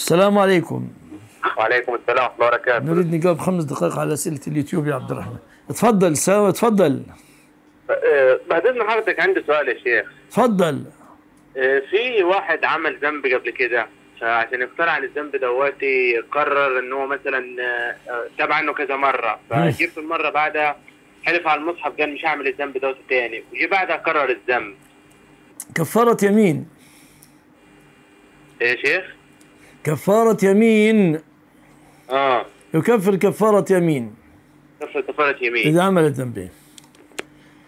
السلام عليكم. وعليكم السلام ورحمة الله وبركاته. نريد نجاوب 5 دقائق على أسئلة اليوتيوب يا عبد الرحمن. تفضل تفضل. بعد إذن حضرتك عندي سؤال يا شيخ. تفضل. في واحد عمل ذنب قبل كده، فعشان يفترى عن الذنب دواتي قرر إن هو مثلا تاب عنه كذا مرة، فجيب في المرة بعدها حلف على المصحف قال مش هعمل الذنب دوت تاني، وجي بعدها قرر الذنب. كفارة يمين. إيه يا شيخ؟ كفارة يمين. يكفر كفارة يمين. كفارة يمين إذا عمل الذنبين.